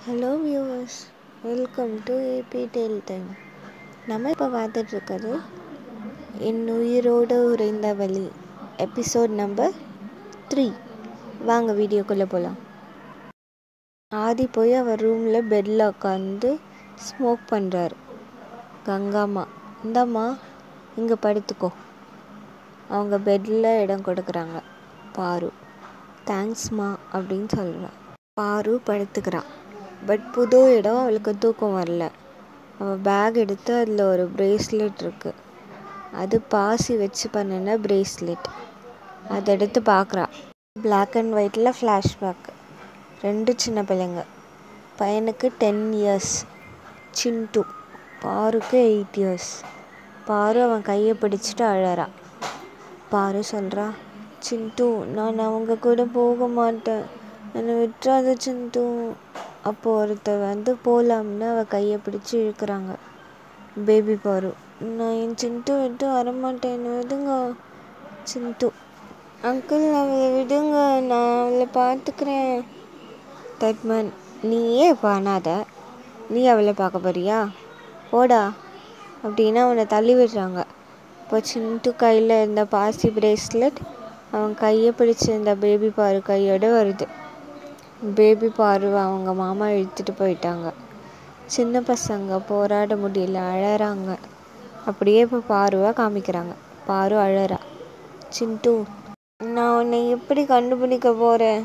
Hello viewers, welcome to AB tell time. நம்ம இப்போ பார்த்துட்ருக்கிறது என் உயிரோடு உறைந்த வழி எபிசோட் நம்பர் 3. வாங்க வீடியோக்குள்ளே போகலாம். ஆதி போய் அவர் ரூமில் பெட்டில் உட்காந்து ஸ்மோக் பண்ணுறாரு. கங்காம்மா, இந்தாம்மா இங்கே படுத்துக்கோ. அவங்க பெட்டில் இடம் கொடுக்குறாங்க. பாரு, தேங்க்ஸ்மா அப்படின்னு சொல்கிறான். பாரு படுத்துக்கிறான். பட் புது இடம், அவளுக்கு தூக்கம் வரல. அவள் பேக் எடுத்து அதில் ஒரு ப்ரேஸ்லெட் இருக்குது. அது பாசி வச்சு பண்ணின ப்ரேஸ்லெட். அதை எடுத்து பார்க்குறா. பிளாக் அண்ட் ஒயிட்டில் ஃப்ளாஷ்பேக். 2 சின்ன பிள்ளைங்க. பையனுக்கு 10 years, சிண்டு. பாருக்கு 8 years. பாரு அவன் கையை பிடிச்சிட்டு அழறா. பாரு சொல்கிறா, சிண்டு நான் அவங்க கூட போக மாட்டேன், என்னை விட்டுறாத சிண்டு. அப்போது ஒருத்தர் போகலாம்னு அவள் கையை பிடிச்சி இழுக்கிறாங்க. பேபி பாரு, நான் என் சிண்டு விட்டு வரமாட்டேன், என்னை விடுங்க. சிண்டு, அங்கிள் அவளை விடுங்க, நான் அவளை பார்த்துக்கிறேன். தட்மன், நீயே பண்ணாத, நீ அவளை பார்க்க போறியா, போடா அப்படின்னு அவனை தள்ளி விடுறாங்க. இப்போ சிண்டு கையில் இருந்த பாசி ப்ரேஸ்லெட் அவன் கையை பிடிச்சிருந்த பேபி பாரு கையோடு வருது. பேபி பாரு அவங்க மாமா இழுத்துட்டு போயிட்டாங்க. சின்ன பசங்க போராட முடியல, அழறாங்க. அப்படியே இப்போ பாருவை காமிக்கிறாங்க. பாரு அழறா. சிண்டு, நான் உன்னை எப்படி கண்டுபிடிக்க போகிறேன்?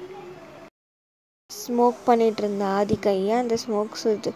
ஸ்மோக் பண்ணிட்டு இருந்த ஆதி கையை அந்த ஸ்மோக் சுட்டு.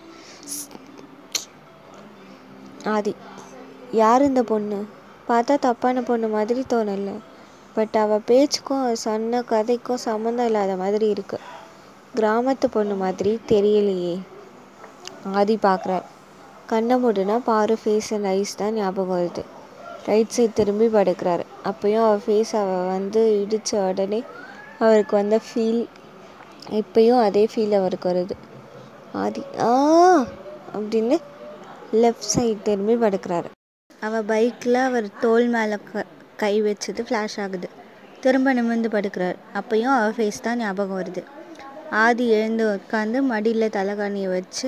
ஆதி, யார் இந்த பொண்ணு? பார்த்தா தப்பான பொண்ணு மாதிரி தோணலை, பட் அவள் பேச்சுக்கும் அவள் சொன்ன கதைக்கும் சம்மந்தம் இல்லாத மாதிரி இருக்கு. கிராமத்து பொண்ணு மாதிரி தெரியலையே. ஆதி பார்க்குறார். கண்ணை மூடுனா பாரு ஃபேஸ் அண்ட் ஐஸ் தான் ஞாபகம் வருது. ரைட் சைட் திரும்பி படுக்கிறாரு. அப்பயும் அவள் ஃபேஸ் அவள் இடித்த உடனே அவருக்கு வந்த ஃபீல், இப்பயும் அதே ஃபீல் அவருக்கு வருது. ஆதி அப்படின்னு லெஃப்ட் சைட் திரும்பி படுக்கிறாரு. அவள் பைக்கில் அவர் தோல் மேலே கை வச்சது ஃப்ளாஷ் ஆகுது. திரும்ப நிமிர்ந்து படுக்கிறார். அப்பயும் அவள் ஃபேஸ் தான் ஞாபகம் வருது. ஆதி எழுந்து உட்காந்து மடியில் தலைகாணியை வச்சு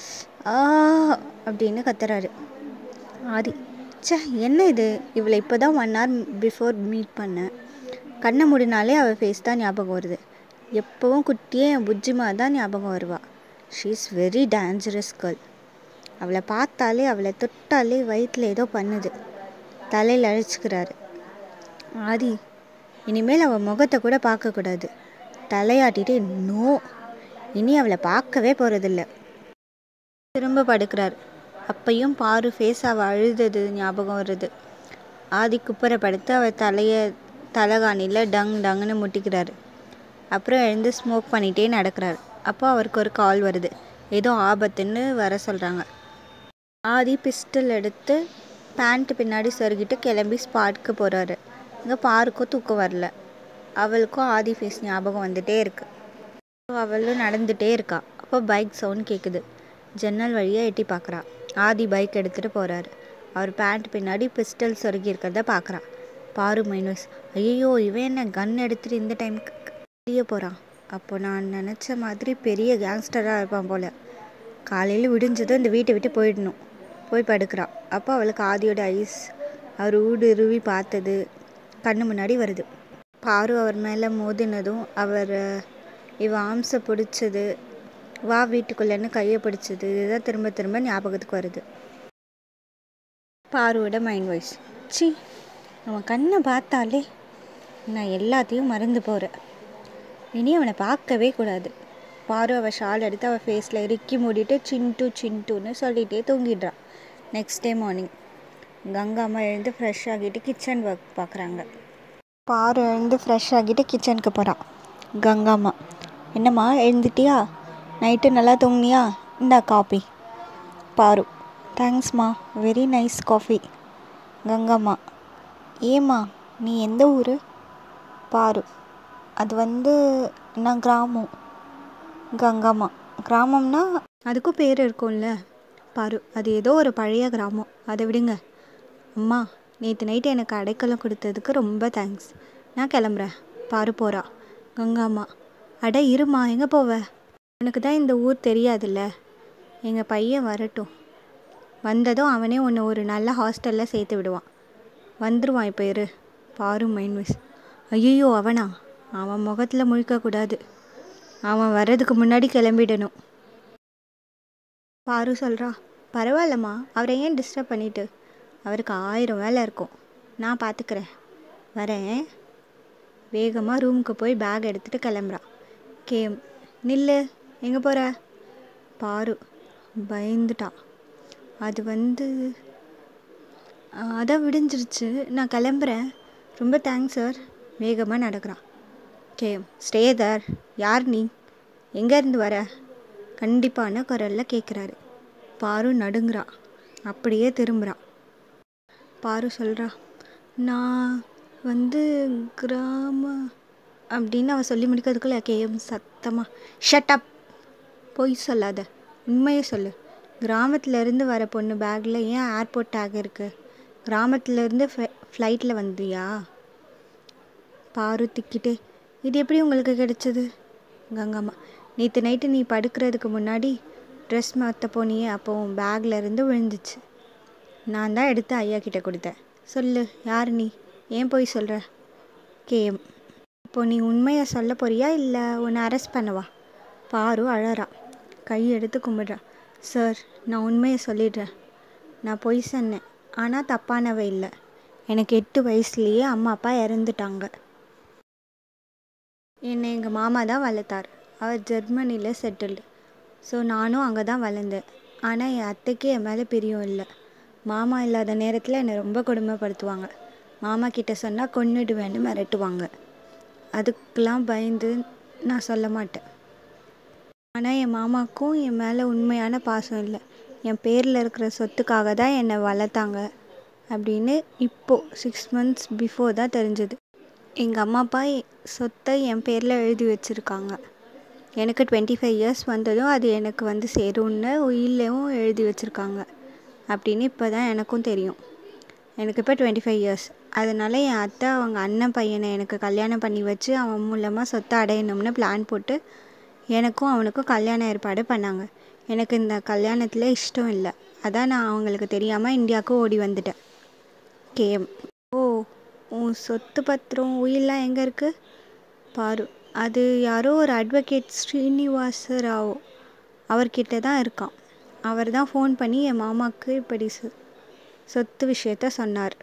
அப்படின்னு கத்துறாரு. ஆதி, என்ன இது? இவளை இப்போ தான் 1 hour பிஃபோர் மீட் பண்ணேன். கண்ணை மூடினாலே அவள் ஃபேஸ் தான் ஞாபகம் வருது. எப்போவும் குட்டியே என் புஜ்ஜிமா தான் ஞாபகம் வருவாள். She is very dangerous girl. அவளை பார்த்தாலே, அவளை தொட்டாலே வயிற்றில் ஏதோ பண்ணுது. தலையில் அழைச்சிக்கிறாரு. ஆதி, இனிமேல் அவள் முகத்தை கூட பார்க்கக்கூடாது. தலையாட்டிட்டு நோ, இனி அவளை பார்க்கவே போகிறதில்ல. திரும்ப படுக்கிறார். அப்பையும் பாரு ஃபேஸ் அவள் அழுதது ஞாபகம் வருது. ஆதி குப்பரை படுத்து அவள் தலைகாணியில் டங்குன்னு முட்டிக்கிறாரு. அப்புறம் எழுந்து ஸ்மோக் பண்ணிகிட்டே நடக்கிறார். அப்போ அவருக்கு ஒரு கால் வருது. ஏதோ ஆபத்துன்னு வர சொல்கிறாங்க. ஆதி பிஸ்டல் எடுத்து பேண்ட்டு பின்னாடி சொருகிட்டு கிளம்பி ஸ்பாட்க்கு போகிறாரு. இங்கே பாருக்கும் தூக்கம் வரல. அவளுக்கும் ஆதி ஃபேஸ் ஞாபகம் வந்துட்டே இருக்கு. அவளும் நடந்துகிட்டே இருக்கா. அப்போ பைக் சவுண்ட் கேட்குது. ஜன்னல் வழியாக எட்டி பார்க்குறா. ஆதி பைக் எடுத்துகிட்டு போகிறாரு. அவர் பேண்ட் பின்னாடி பிஸ்டல் சொருகி இருக்கிறத பார்க்குறா. பாரு மைனஸ், ஐயோ இவன் என்ன கன் எடுத்துகிட்டு இந்த டைமுக்கு வெளியே போகிறான். அப்போ நான் நினச்ச மாதிரி பெரிய கேங்ஸ்டராக இருப்பான் போல். காலையில் விடிஞ்சதும் இந்த வீட்டை விட்டு போயிடணும். போய் படுக்கிறா. அப்போ அவளுக்கு ஆதியோட ஐஸ், அவர் ஊடுருவி பார்த்தது கண்ணு முன்னாடி வருது. பாரு அவர் மேலே மோதினதும் இவ ஆம்ஸை பிடிச்சது, வா வீட்டுக்குள்ளேன்னு கையை பிடிச்சது, இதுதான் திரும்ப திரும்ப ஞாபகத்துக்கு வருது. பாருவோட மைண்ட் வாய்ஸ், அவன் கண்ணை பார்த்தாலே நான் எல்லாத்தையும் மறந்து போகிறேன், இனி அவனை பார்க்கவே கூடாது. பாரு அவள் ஷால் எடுத்து அவள் ஃபேஸில் இறுக்கி மூடிட்டு சிண்டுன்னு சொல்லிகிட்டே தூங்கிடுறான். நெக்ஸ்ட் டே மார்னிங் கங்காம்மா எழுந்து ஃப்ரெஷ் ஆகிட்டு கிச்சன் ஒர்க் பார்க்குறாங்க. பாரு எழுந்து ஃப்ரெஷ் ஆகிட்டு கிச்சனுக்கு போகிறான். கங்காம்மா, என்னம்மா எழுந்துட்டியா? நைட்டு நல்லா தூங்கினியா? இந்தா காஃபி. பாரு, தேங்க்ஸ்மா, வெரி நைஸ் காஃபி. கங்காம்மா, ஏம்மா நீ எந்த ஊர்? பாரு, அது நான் கிராமம். கங்காம்மா, கிராமம்னா அதுக்கும் பேர் இருக்கும்ல. பாரு, அது ஏதோ ஒரு பழைய கிராமம், அதை விடுங்க. அம்மா, நேற்று நைட்டு எனக்கு அடைக்கலம் கொடுத்ததுக்கு ரொம்ப தேங்க்ஸ். நான் கிளம்புறேன். பாரு போகிறா. கங்காம்மா, அட இருமா, எங்கே போவ? உனக்கு தான் இந்த ஊர் தெரியாதுல்ல. எங்கள் பையன் வரட்டும். வந்ததும் அவனே உன்னை ஒரு நல்ல ஹாஸ்டலில் சேர்த்து விடுவான். வந்துடுவான், இப்போ இரு. பாரு மைண்ட் வாய்ஸ். ஐயோ அவனா? அவன் முகத்தில் முழிக்கக்கூடாது. அவன் வர்றதுக்கு முன்னாடி கிளம்பிடணும். பாரு சொல்கிறா. பரவாயில்லம்மா, அவரை ஏன் டிஸ்டர்ப் பண்ணிட்டு? அவருக்கு 1000 வேலை இருக்கும். நான் பார்த்துக்கிறேன். வரேன். வேகமாக ரூமுக்கு போய் பேக் எடுத்துகிட்டு கிளம்புறான். கேம், நில்லு, எங்கே போகிற? பாரு பயந்துட்டா. அதான் விடிஞ்சிருச்சு, நான் கிளம்புறேன். ரொம்ப தேங்க்ஸ் சார். வேகமாக நடக்கிறான். கேம், ஸ்டேதர். யார் நீ? எங்கேருந்து வர? கண்டிப்பான குரலில் கேட்குறாரு. பாரு நடுங்குறா. அப்படியே திரும்புகிறான். பாரு சொல்கிறா. நான் கிராம அப்படின்னு அவள் சொல்லி முடிக்கிறதுக்குள்ள கேம் சத்தமாக, ஷட் அப், பொய் சொல்லாத, உண்மையை சொல்லு. கிராமத்துலேருந்து வர பொண்ணு பேக்கில் ஏன் ஏர்போர்ட் டேக் இருக்குது? கிராமத்துலேருந்து ஃப்ளைட்டில் வந்தியா? பாரு திக்கிட்டே, இது எப்படி உங்களுக்கு கிடைச்சது? கங்காம்மா, நேற்று நைட்டு நீ படுக்கிறதுக்கு முன்னாடி ட்ரெஸ் மாற்ற போனியே, அப்போ உன் பேக்கில் இருந்து விழுந்துச்சு. நான் தான் எடுத்து ஐயா கிட்டே கொடுத்தேன். சொல்லு, யார் நீ? ஏன் போய் சொல்கிற? கேம், இப்போ நீ உண்மையை சொல்ல போறியா இல்லை உன்னை அரெஸ்ட் பண்ணவா? பாரு அழறா. கையெடுத்து கும்பிட்றா. சார், நான் உண்மையை சொல்லிடுறேன். நான் பொய் சொன்னேன், ஆனால் தப்பானவை இல்லை. எனக்கு 8 வயசுலேயே அம்மா அப்பா இறந்துட்டாங்க. என்னை எங்கள் மாமா தான் வளர்த்தார். அவர் ஜெர்மனியில் செட்டில்டு. ஸோ நானும் அங்கே தான் வளர்ந்தேன். ஆனால் என் அத்தைக்கு என் மேலே பிரியம் இல்லை. மாமா இல்லாத நேரத்தில் என்னை ரொம்ப கொடுமைப்படுத்துவாங்க. மாமா கிட்ட சொன்னால் கொன்னுடுவேன்னு மிரட்டுவாங்க. அதுக்கெலாம் பயந்து நான் சொல்ல மாட்டேன். ஆனால் என் மாமாவுக்கும் என் மேலே உண்மையான பாசம் இல்லை. என் பேரில் இருக்கிற சொத்துக்காக தான் என்னை வளர்த்தாங்க அப்படின்னு இப்போது 6 months பிஃபோர் தான் தெரிஞ்சது. எங்கள் அம்மா அப்பா சொத்தை என் பேரில் எழுதி வச்சுருக்காங்க. எனக்கு 25 years வந்ததும் அது எனக்கு சேரும்னு உயிலையும் எழுதி வச்சுருக்காங்க அப்படின்னு இப்போ தான் எனக்கும் தெரியும். எனக்கு இப்போ 25 years. அதனால் என் அத்தை அவங்க அண்ணன் பையனை எனக்கு கல்யாணம் பண்ணி வச்சு அவன் மூலமாக சொத்தை அடையணும்னு பிளான் போட்டு எனக்கும் அவனுக்கும் கல்யாணம் ஏற்பாடு பண்ணாங்க. எனக்கு இந்த கல்யாணத்தில் இஷ்டம் இல்லை. அதான் நான் அவங்களுக்கு தெரியாமல் இந்தியாவுக்கு ஓடி வந்துட்டேன். கேம், ஓ, உன் சொத்து பத்திரம் உயிரெலாம் எங்கே இருக்குது? பாரு, அது யாரோ ஒரு அட்வொகேட் ஸ்ரீனிவாச ராவ் அவர்கிட்ட தான் இருக்கான். அவர் தான் ஃபோன் பண்ணி என் மாமாவுக்கு இப்படி சொத்து விஷயத்த சொன்னார்.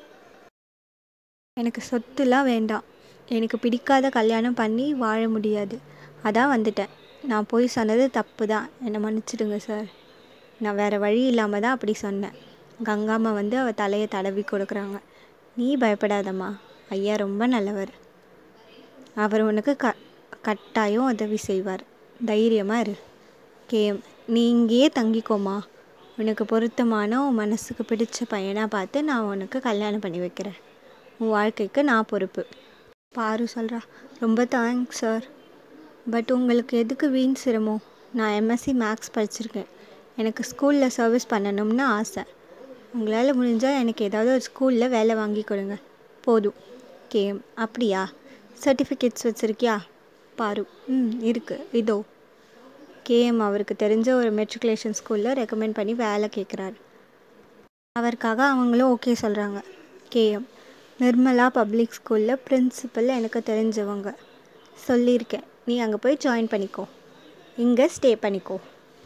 எனக்கு சொத்துலாம் வேண்டாம். எனக்கு பிடிக்காத கல்யாணம் பண்ணி வாழ முடியாது. அதான் வந்துட்டேன். நான் போய் சொன்னது தப்பு தான், என்னை மன்னிச்சிடுங்க சார். நான் வேறு வழி இல்லாமல் தான் அப்படி சொன்னேன். கங்காம்மா அவள் தலையை தடவி கொடுக்குறாங்க. நீ பயப்படாதம்மா, ஐயா ரொம்ப நல்லவர். அவர் உனக்கு கட்டாயம் உதவி செய்வார். தைரியமாக இரு. கேம், நீ இங்கேயே தங்கிக்கோமா. உனக்கு பொருத்தமான உன் மனசுக்கு பிடிச்ச பையனாக பார்த்து நான் உனக்கு கல்யாணம் பண்ணி வைக்கிறேன். உன் வாழ்க்கைக்கு நான் பொறுப்பு. பாரு சொல்கிறா. ரொம்ப தேங்க்ஸ் சார். பட் உங்களுக்கு எதுக்கு வீண் சிரமம்? நான் MSc மேக்ஸ் படிச்சிருக்கேன். எனக்கு ஸ்கூலில் சர்வீஸ் பண்ணணும்னு ஆசை. உங்களால் முடிஞ்சால் எனக்கு ஏதாவது ஒரு ஸ்கூலில் வேலை வாங்கி கொடுங்க, போதும். கேம், அப்படியா? சர்டிஃபிகேட்ஸ் வச்சுருக்கியா? பாரு, இருக்குது, இதோ. கேஎம் அவருக்கு தெரிஞ்ச ஒரு மெட்ரிகுலேஷன் ஸ்கூலில் ரெக்கமெண்ட் பண்ணி வேலை கேட்குறாரு. அவருக்காக அவங்களும் ஓகே சொல்கிறாங்க. கேஎம், நிர்மலா பப்ளிக் ஸ்கூலில் பிரின்சிபல் எனக்கு தெரிஞ்சவங்க. சொல்லியிருக்கேன், நீ அங்கே போய் ஜாயின் பண்ணிக்கோ, இங்கே ஸ்டே பண்ணிக்கோ.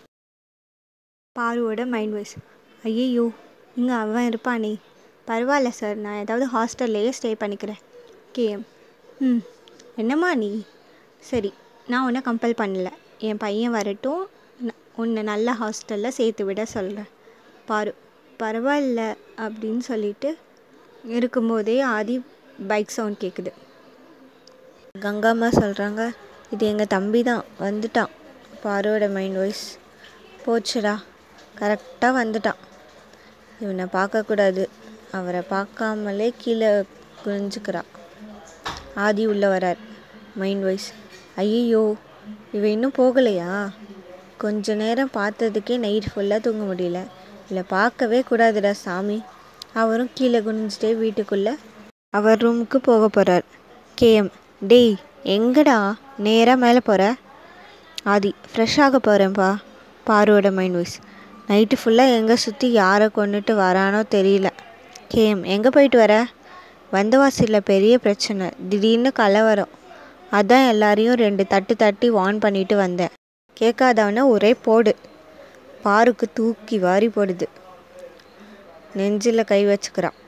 பாருவோட மைண்ட் வாய்ஸ். ஐயோ, இங்கே அவன் இருப்பானே. பரவாயில்ல சார், நான் ஏதாவது ஹாஸ்டல்லையே ஸ்டே பண்ணிக்கிறேன். கேஎம், என்னம்மா நீ? சரி, நான் உன்னை கம்பல் பண்ணல. என் பையன் வரட்டும், உன்னை நல்ல ஹாஸ்டலில் சேர்த்து விட சொல்கிறேன். பாரு, பரவாயில்ல அப்படின்னு சொல்லிட்டு இருக்கும்போதே ஆதி பைக் சவுண்ட் கேட்குது. கங்காம்மா சொல்கிறாங்க, இது எங்கள் தம்பி தான், வந்துட்டான். பாருவோட மைண்ட் வாய்ஸ். போச்சுடா, கரெக்டாக வந்துட்டான். இவனை பார்க்கக்கூடாது. அவரை பார்க்காமலே கீழே குனிஞ்சுக்கிறா. ஆதி உள்ளே வரார். Mind voice. ஐயோ, இவன் இன்னும் போகலையா? கொஞ்ச நேரம் பார்த்ததுக்கே நைட் ஃபுல்லாக தூங்க முடியல. இல்லை பார்க்கவே கூடாதுடா சாமி. அவரும் கீழே குனிஞ்சிட்டே வீட்டுக்குள்ளே அவர் ரூமுக்கு போக போகிறார். கேஎம், டேய் எங்கடா நேராக மேலே போகிற? ஆதி ஃப்ரெஷ்ஷாக போகிறேன்ப்பா. பாருவோட மைண்ட் வாய்ஸ். நைட்டு ஃபுல்லாக எங்கே சுற்றி யாரை கொண்டுட்டு வரானோ தெரியல. கேம் எங்கே போயிட்டு வர? வந்தவாசியில் பெரிய பிரச்சனை, திடீர்னு கலவரம். அதான் எல்லாரையும் 2 தட்டு தட்டி வார்ன் பண்ணிட்டு வந்தேன். கேட்காதவன ஒரே போடு. பாருக்கு தூக்கி வாரி போடுது. நெஞ்சில் கை வச்சுக்கிறான்.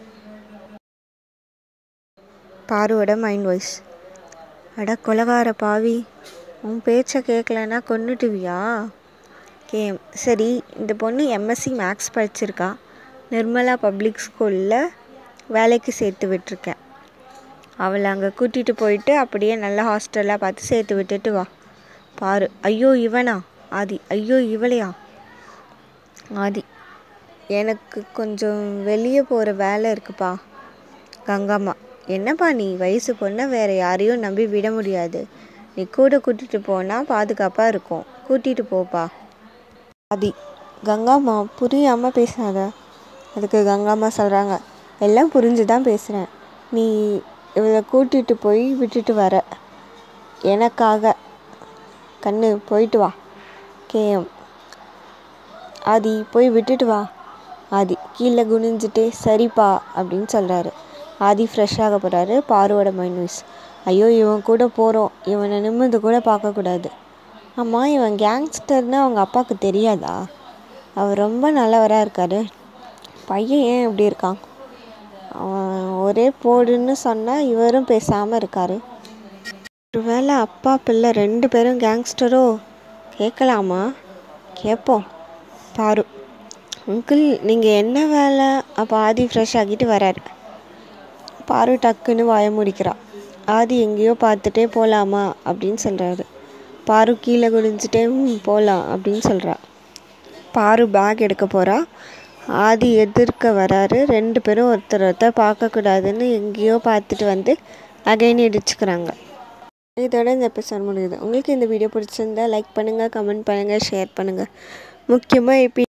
பாருவோட மைண்ட் வாய்ஸ். அட கொலகார பாவி, உன் பேச்சை கேட்கலன்னா கொன்னுட்டுவியா? கேம் சரி, இந்த பொண்ணு எம்எஸ்சி மேக்ஸ் படிச்சிருக்கா. நிர்மலா பப்ளிக் ஸ்கூலில் வேலைக்கு சேர்த்து விட்டுருக்கேன். அவளை அங்கே கூட்டிகிட்டு போயிட்டு அப்படியே நல்ல ஹாஸ்டலாக பார்த்து சேர்த்து விட்டுட்டு வா. பாரு ஐயோ இவனா? ஆதி ஐயோ இவளையா? ஆதி எனக்கு கொஞ்சம் வெளியே போகிற வேலை இருக்குப்பா. கங்காம்மா என்னப்பா நீ வயசு பொண்ணை வேறு யாரையும் நம்பி விட முடியாது. நீ கூட கூட்டிகிட்டு போனால் பாதுகாப்பாக இருக்கும். கூட்டிகிட்டு போப்பா. ஆதி கங்காம்மா புரியாமல் பேசாத. அதுக்கு கங்காம்மா சொல்கிறாங்க, எல்லாம் புரிஞ்சு தான் பேசுகிறேன். நீ இவளை கூட்டிகிட்டு போய் விட்டுட்டு வர எனக்காக. கண்ணு போயிட்டு வா. கேஎம் ஆதி போய் விட்டுட்டு வா. ஆதி கீழே குனிஞ்சிட்டே சரிப்பா அப்படின்னு சொல்கிறாரு. ஆதி ஃப்ரெஷ்ஷாக போகிறாரு. பாருவோட மைண்ட் வாய்ஸ். ஐயோ இவன் கூட போகிறோம், இவனை நிமிர்ந்து கூட பார்க்கக்கூடாது. ஆமாம், இவன் கேங்ஸ்டர்னு அவங்க அப்பாவுக்கு தெரியாதா? அவர் ரொம்ப நல்லவராக இருக்காரு. பையன் ஏன் இப்படி இருக்கான்? அவன் ஒரே போடுன்னு சொன்னால் இவரும் பேசாமல் இருக்காரு. ஒருவேளை அப்பா பிள்ளை 2 பேரும் கேங்ஸ்டரோ? கேட்கலாமா? கேட்போம். பாரு அங்கிள் நீங்கள் என்ன வேலை? அப்போ ஆதி ஃப்ரெஷ் ஆகிட்டு வராரு. பாரு டக்குன்னு வாய முடிக்கிறா. ஆதி எங்கேயோ பார்த்துட்டே போகலாமா அப்படின்னு சொல்கிறாரு. பாரு கீழே குடிஞ்சிட்டே போகலாம் அப்படின்னு சொல்கிறா. பாரு பேக் எடுக்க போகிறா. ஆதி எதிர்க்க வராரு. 2 பேரும் ஒருத்தர் பார்க்கக்கூடாதுன்னு எங்கேயோ பார்த்துட்டு வந்து அகைன் இடிச்சுக்கிறாங்க. இதோட இந்த எபிசோட் முடியுது. உங்களுக்கு இந்த வீடியோ பிடிச்சிருந்தா லைக் பண்ணுங்கள், கமெண்ட் பண்ணுங்கள், ஷேர் பண்ணுங்கள். முக்கியமாக